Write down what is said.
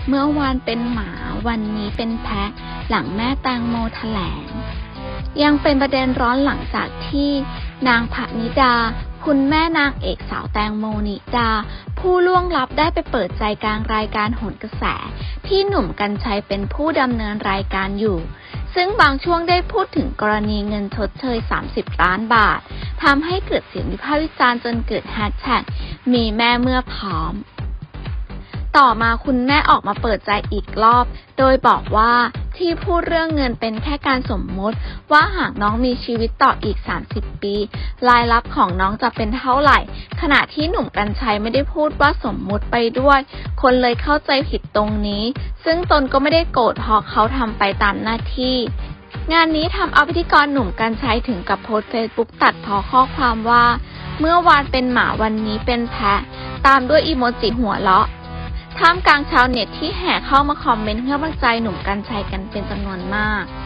เมื่อวานเป็นหมาวันนี้เป็นแพะหลังแม่แตงโมแถลงยังเป็นประเด็นร้อนหลังจากที่นางพนิดาคุณแม่นางเอกสาวแตงโมนิดาผู้ล่วงลับได้ไปเปิดใจกลางรายการโหนกระแสที่หนุ่มกรรชัยเป็นผู้ดำเนินรายการอยู่ซึ่งบางช่วงได้พูดถึงกรณีเงินชดเชย30 ล้านบาททำให้เกิดเสียงวิพากษ์วิจารณ์จนเกิดแฮชแท็กมีแม่เมื่อพร้อมต่อมาคุณแม่ออกมาเปิดใจอีกรอบโดยบอกว่าที่พูดเรื่องเงินเป็นแค่การสมมติว่าหากน้องมีชีวิตต่ออีก30 ปีรายรับของน้องจะเป็นเท่าไหร่ขณะที่หนุ่มกรรชัยไม่ได้พูดว่าสมมุติไปด้วยคนเลยเข้าใจผิดตรงนี้ซึ่งตนก็ไม่ได้โกรธเพราะเขาทำไปตามหน้าที่งานนี้ทำเอาพิธีกรหนุ่มกรรชัยถึงกับโพสต์เฟซบุ๊กตัดพ้อข้อความว่าเมื่อวานเป็นหมาวันนี้เป็นแพะตามด้วยอีโมจิหัวเราะท่ามกลางชาวเน็ตที่แห่เข้ามาคอมเมนต์ให้กำลังใจหนุ่มกรรชัยกันเป็นจำนวนมาก